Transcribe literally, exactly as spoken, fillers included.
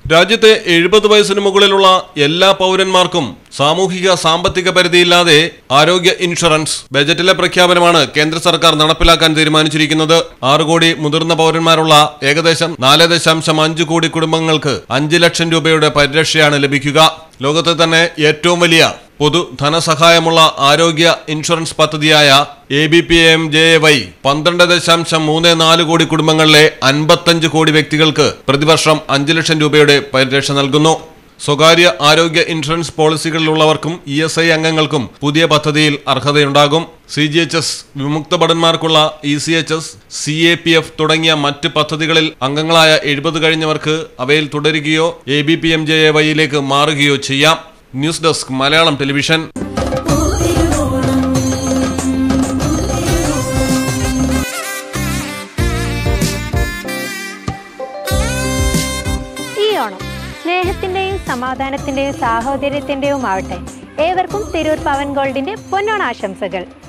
രാജ്യത്തെ എഴുപത് വയസ്സിന് മുകളിലുള്ള എല്ലാ പൗരന്മാർക്കും സാമൂഹിക സാമ്പത്തിക പരിധിയില്ലാതെ ആരോഗ്യ ഇൻഷുറൻസ് ബജറ്റിലെ പ്രഖ്യാപനമാണ് കേന്ദ്ര സർക്കാർ നടപ്പിലാക്കാൻ തീരുമാനിച്ചിരിക്കുന്നത്. ആറ് കോടി മുതിർന്ന പൗരന്മാരുള്ള ഏകദേശം നാല് ദശാംശം അഞ്ച് കോടി കുടുംബങ്ങൾക്ക് അഞ്ച് ലക്ഷം രൂപയുടെ പരിരക്ഷയാണ് ലഭിക്കുക. ലോകത്തെ തന്നെ ഏറ്റവും വലിയ പൊതു ധനസഹായമുള്ള ആരോഗ്യ ഇൻഷുറൻസ് പദ്ധതിയായ A B P M J A Y പന്ത്രണ്ട് ദശാംശം മൂന്ന് നാല് കോടി കുടുംബങ്ങളിലെ അൻപത്തഞ്ച് കോടി വ്യക്തികൾക്ക് പ്രതിവർഷം അഞ്ച് ലക്ഷം രൂപയുടെ പരിരക്ഷ നൽകുന്നു. സ്വകാര്യ ആരോഗ്യ ഇൻഷുറൻസ് പോളിസികളിലുള്ളവർക്കും ഇ എസ് ഐ അംഗങ്ങൾക്കും പുതിയ പദ്ധതിയിൽ അർഹതയുണ്ടാകും. സി ജി എച്ച് എസ്, വിമുക്ത ഭടന്മാർക്കുള്ള E C H S, C A P F തുടങ്ങിയ മറ്റ് പദ്ധതികളിൽ അംഗങ്ങളായ എഴുപത് കഴിഞ്ഞവർക്ക് അവയിൽ തുടരുകയോ A B P M J A വൈയിലേക്ക് മാറുകയോ ചെയ്യാം. News desk Malayalam television. ഈ ഓണം സ്നേഹത്തിന്റെയും സമാധാനത്തിന്റെയും സാഹോദര്യത്തിന്റെയും ആവട്ടെ. ഏവർക്കും തിരൂർ പവൻ ഗോൾഡിന്റെ പൊന്നോണ ആശംസകൾ.